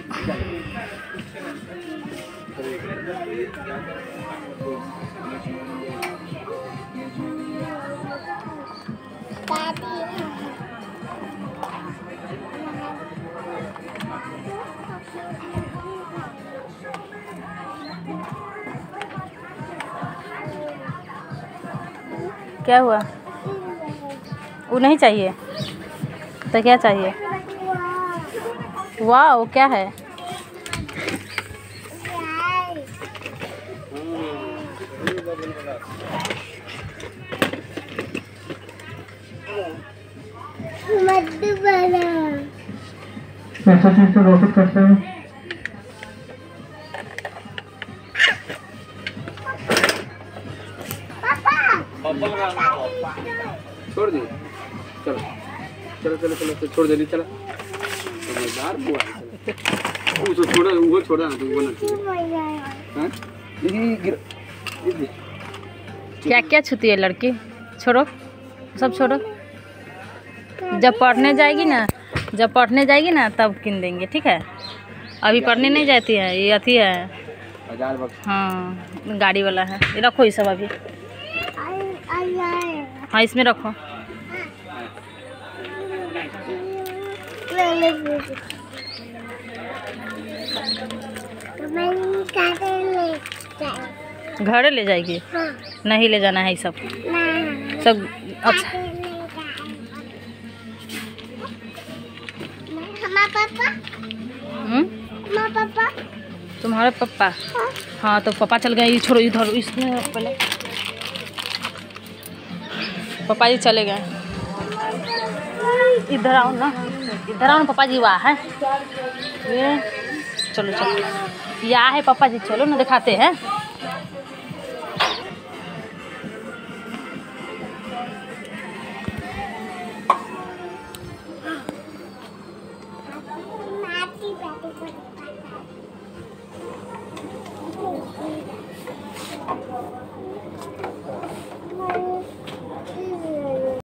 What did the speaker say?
क्या हुआ? वो नहीं चाहिए तो क्या चाहिए? वाह, क्या है? ऐसा चीज से रॉकेट करते हैं। छोड़ दी, चलो चलो चलो चलो, छोड़ दे, चलो समझदार बुआ है। वो छोड़ा, वो छोड़ा ना, वो ना क्या क्या छूती है लड़की? छोड़ो, सब छोड़ो। जब पढ़ने जाएगी ना तब किन देंगे, ठीक है? अभी पढ़ने नहीं जाती है, ये अथी है। हाँ, गाड़ी वाला है। ये रखो, ये सब अभी। हाँ, इसमें रखो। घर ले जाएगी? हाँ। नहीं ले जाना है ये सब। सब अच्छा। पापा? तुम्हारे पापा? हाँ, तो पापा चल गए। छोड़ो, इधर इसमें पहले पापा जी चले गए। इधर आओ ना, पापा जी वहाँ है। ये चलो चलो, यहाँ है पापा जी, चलो ना दिखाते हैं।